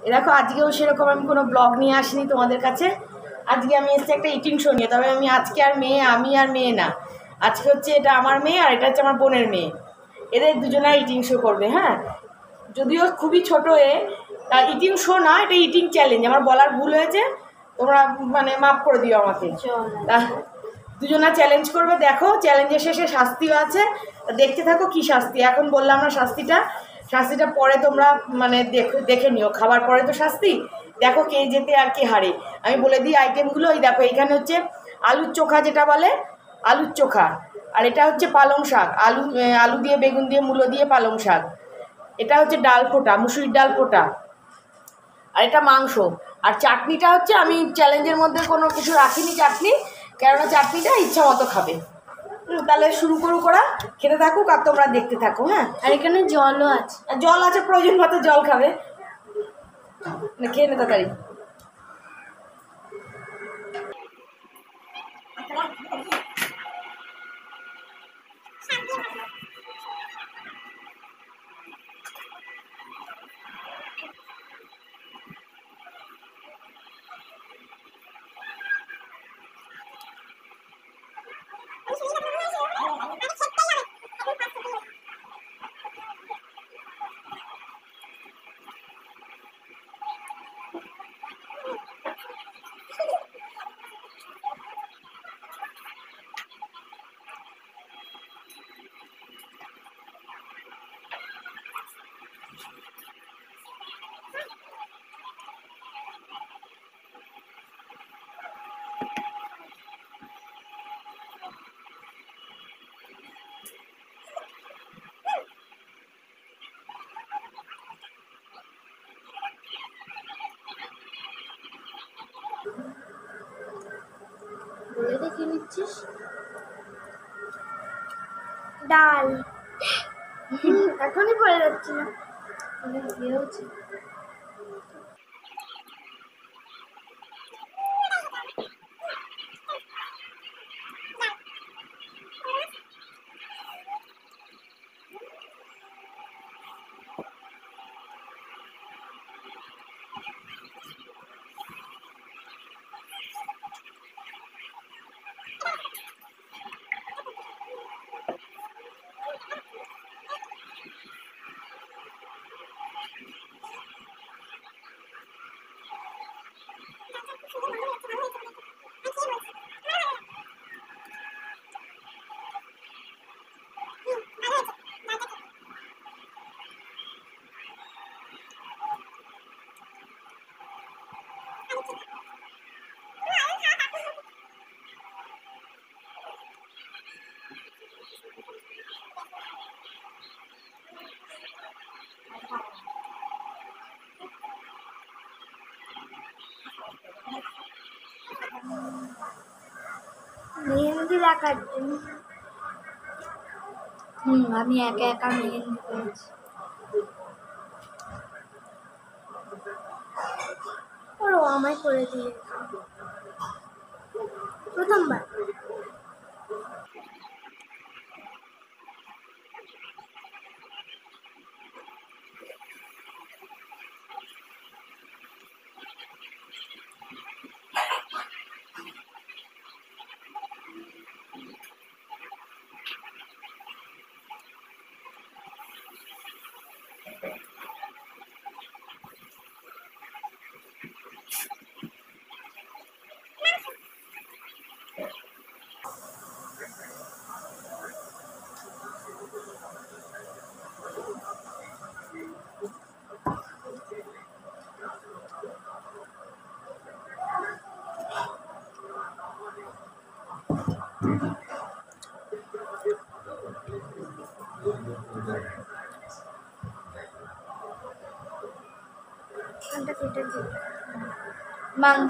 এ দেখো আজকেও সেরকম আমি কোনো ব্লগ নিয়ে আসিনি তোমাদের কাছে। আজকে আমি এসেছি একটা ইটিং শো নিয়ে। তবে আমি আজকে আর মেয়ে, আমি আর মেয়ে না, আজকে হচ্ছে এটা আমার মেয়ে আর এটা হচ্ছে আমার বোনের মেয়ে। এদের দুজনে ইটিং শো করবে। হ্যাঁ, যদিও খুবই ছোটো ইটিং শো না, এটা ইটিং চ্যালেঞ্জ। আমার বলার ভুল হয়েছে, তোমরা মানে মাফ করে দিও আমাকে। দুজনা চ্যালেঞ্জ করবে। দেখো চ্যালেঞ্জের শেষে শাস্তিও আছে, দেখতে থাকো কি শাস্তি। এখন বললাম না শাস্তিটা পরে তোমরা মানে দেখে নিও, খাবার পরে তো শাস্তি। দেখো কে যেতে আর কে হারে। আমি বলে দিই আইটেমগুলো। ওই দেখো এখানে হচ্ছে আলুর চোখা, যেটা বলে আলুর চোখা, আর এটা হচ্ছে পালং শাক, আলু দিয়ে বেগুন দিয়ে মূলো দিয়ে পালং শাক। এটা হচ্ছে ডাল ফোটা, মুসুরির ডাল ফোটা, আর এটা মাংস। আর চাটনিটা হচ্ছে আমি চ্যালেঞ্জের মধ্যে কোনো কিছু রাখিনি চাটনি, কেননা চাটনিটা ইচ্ছা মতো খাবে। তাহলে শুরু করা, খেতে থাকুক আর তোমরা দেখতে থাকো। হ্যাঁ, আর এখানে জলও আছে। জল আছে, প্রয়োজন মতো জল খাবে। খেয়ে নে তাড়াতাড়ি। বলে দেখে নিচ্ছিস। ডাল এখনই পড়ে যাচ্ছে না, হচ্ছে। মেহেন্দি দেখার জন্য আমি একা একা মেহেন্দি করেছি। ওরও আমায় করে দিয়ে প্রথমবার। মাংস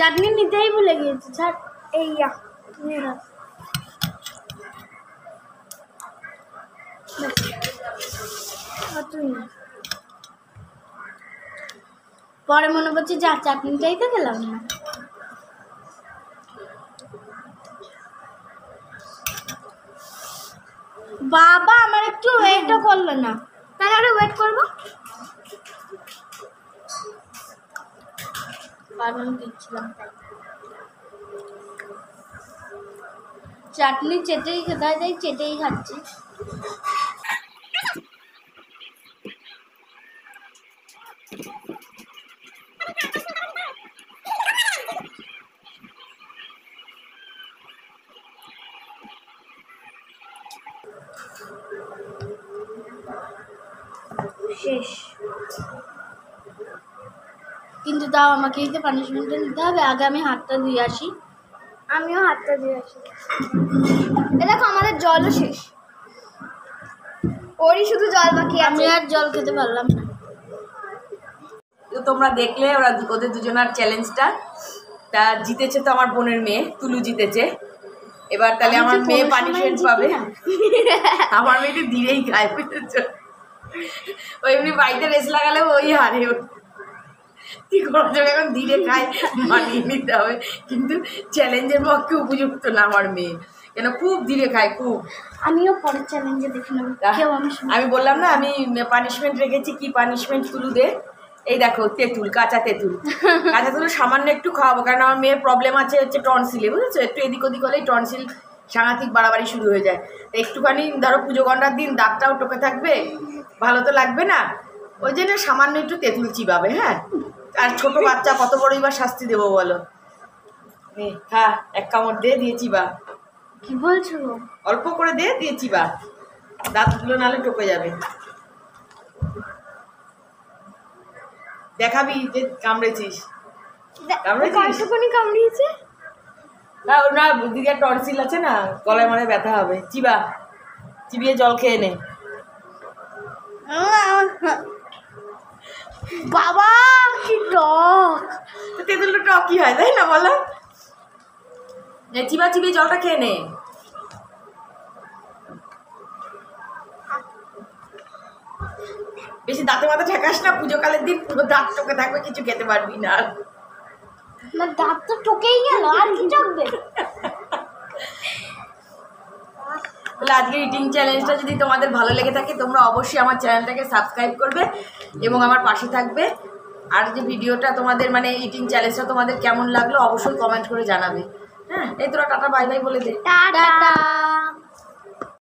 চাটনি নিতেই ভুলে গিয়েছি স্যার। এই নিয়ে নাও। তুই না, পরে মনে করছি যা চাটনিটাই তো গেলাম না। বাবা আমার একটু ওয়েটও করলো না, তাহলে আরো ওয়েট করবো। কারণ দিচ্ছিলাম তাই। চাটনি চেটেই খেতে যাই, চেটেই খাচ্ছি। শেষ, কিন্তু তাও আমাকে এই তো পানিশমেন্টটা নিতে হবে। আগে আমি হাতটা ধুয়ে আসি। আমিও হাতটা ধুয়ে আসি। এ দেখো আমাদের জলও শেষ, ওরই শুধু জল বাকি। আমি আর জল খেতে পারলাম না। তো তোমরা দেখলে ওদের দুজনার চ্যালেঞ্জটা। তা জিতেছে তো আমার বোনের মেয়ে, তুলু জিতেছে। এবার তাহলে আমার মেয়ে পানিশমেন্ট পাবে। আমার মেয়েটি ধীরেই খায়, বুঝেছো? ওই এমনি বাড়িতে রেস লাগালে ওই হারে, কি করছো এখন ধীরে খায়, মানিয়ে নিতে হবে। কিন্তু চ্যালেঞ্জের পক্ষে উপযুক্ত না আমার মেয়ে, কেন খুব ধীরে খায় খুব। আমিও পরের চ্যালেঞ্জে দেখে নেব। আমি বললাম না আমি পানিশমেন্ট রেখেছি, কি পানিশমেন্ট তুলু দে। এই দেখো তেঁতুল, কাঁচা তেঁতুল। কাঁচা তেঁতুল সামান্য একটু খাওয়াবো, কারণ আমার মেয়ের প্রবলেম আছে হচ্ছে টনসিলে, বুঝেছো? একটু এদিক ওদিক হলেই টনসিল সাংঘাতিক বাড়াবাড়ি শুরু হয়ে যায়। তো একটুখানি ধরো পুজো গন্ডার দিন দাঁতটাও টোকে থাকবে, ভালো তো লাগবে না। ওই জন্য সামান্য একটু তেঁতুল চিবাবে। হ্যাঁ, আর ছোট বাচ্চা কত বড়ই বা শাস্তি দেবো বলো? হ্যাঁ, এক কামড় দিয়ে চিবা। কি বলছো? অল্প করে দিয়ে চিবা, দাঁতগুলো নাহলে টোকে যাবে। দেখাবি যে কামড়েছিস। কামড়িয়েছে না, ওর না দিদির টনসিল আছে না, গলায় মানে ব্যথা হবে। চিবা, চিবিয়ে জল খেয়ে নে। বাবা কি টক! তেঁতুলটা টকই হয়, তাই না বলো? চিবা চিবিয়ে জলটা খেয়ে নে। বেশি দাঁতে মাথা ঠেকাস না, পুজোকালের দিন পুরো দাঁত টোকে থাকবে, কিছু খেতে পারবি না। দাঁত তো টোকেই গেল, আর কি টকবে? আজকের ইটিং চ্যালেঞ্জটা যদি তোমাদের ভালো লেগে থাকে, তোমরা অবশ্যই আমার চ্যানেলটাকে সাবস্ক্রাইব করবে এবং আমার পাশে থাকবে। আর যে ভিডিওটা তোমাদের মানে ইটিং চ্যালেঞ্জটা তোমাদের কেমন লাগলো অবশ্যই কমেন্ট করে জানাবে। হ্যাঁ, এই তোরা টাটা বাই বাই বলে দে। টাটা।